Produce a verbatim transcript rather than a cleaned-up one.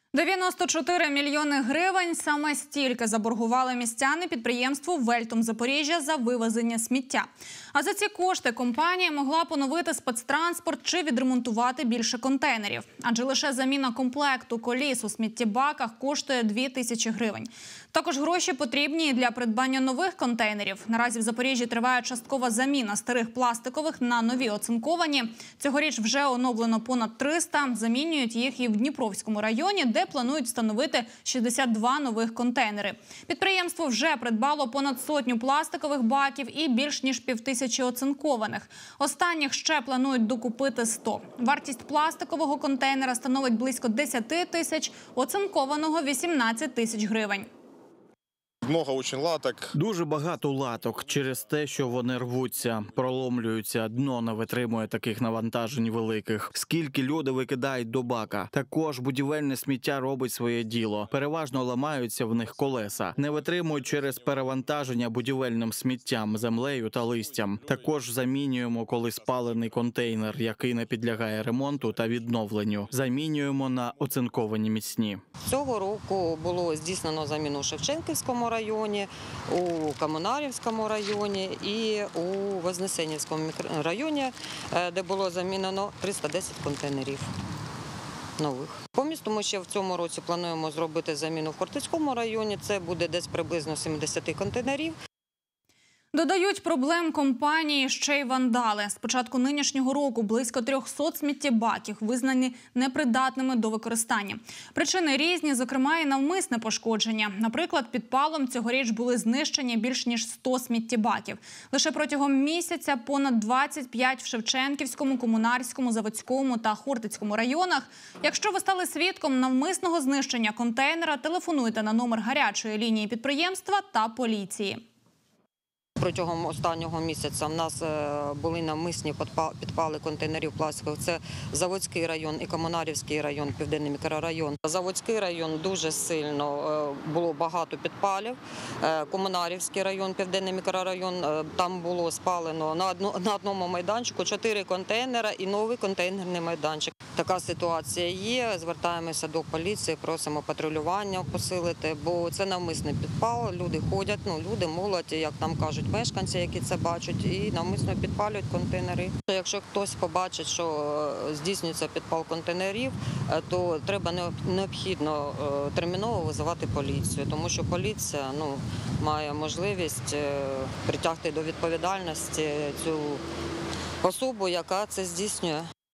дев'яносто чотири мільйони гривень – саме стільки заборгували містяни підприємству «Вельтом Запоріжжя» за вивезення сміття. А за ці кошти компанія могла поновити спецтранспорт чи відремонтувати більше контейнерів. Адже лише заміна комплекту коліс у сміттєбаках коштує дві тисячі гривень. Також гроші потрібні і для придбання нових контейнерів. Наразі в Запоріжжі триває часткова заміна старих пластикових на нові оцинковані. Цьогоріч вже оновлено понад триста, замінюють їх і в Дніпровському районі, де планують встановити шістдесят два нових контейнери. Підприємство вже придбало понад сотню пластикових баків і більш ніж півтисячі оцинкованих. Останніх ще планують докупити сто. Вартість пластикового контейнера становить близько десять тисяч, оцинкованого – вісімнадцять тисяч гривень. Много очень латок. Дуже багато латок через те, що вони рвуться, проломлюються, дно не витримує таких навантажень великих. Скільки люди викидають до бака. Також будівельне сміття робить своє діло. Переважно ламаються в них колеса. Не витримують через перевантаження будівельним сміттям, землею та листям. Також замінюємо, коли спалений контейнер, який не підлягає ремонту та відновленню. Замінюємо на оцинковані міцні. Цього року було здійснено заміну у Шевченківському районі, у Комунарівському районі і у Вознесенівському районі, де було замінено триста десять контейнерів нових. По місту ми ще в цьому році плануємо зробити заміну в Хортицькому районі, це буде десь приблизно сімдесят контейнерів. Додають, проблем компанії ще й вандали. З початку нинішнього року близько трьохсот сміттєбаків визнані непридатними до використання. Причини різні, зокрема і навмисне пошкодження. Наприклад, підпалом цьогоріч були знищені більш ніж сто сміттєбаків. Лише протягом місяця понад двадцять п'ять в Шевченківському, Комунарському, Заводському та Хортицькому районах. Якщо ви стали свідком навмисного знищення контейнера, телефонуйте на номер гарячої лінії підприємства та поліції. Протягом останнього місяця в нас були навмисні підпали контейнерів пластикових. Це Заводський район і Комунарівський район, Південний мікрорайон. Заводський район дуже сильно, було багато підпалів. Комунарівський район, Південний мікрорайон, там було спалено на одному майданчику чотири контейнера і новий контейнерний майданчик. Така ситуація є, звертаємося до поліції, просимо патрулювання посилити, бо це навмисний підпал, люди ходять, ну, люди, молодь, як там кажуть, мешканці, які це бачать, і навмисно підпалюють контейнери. Якщо хтось побачить, що здійснюється підпал контейнерів, то треба необхідно терміново визивати поліцію, тому що поліція ну, має можливість притягти до відповідальності цю особу, яка це здійснює.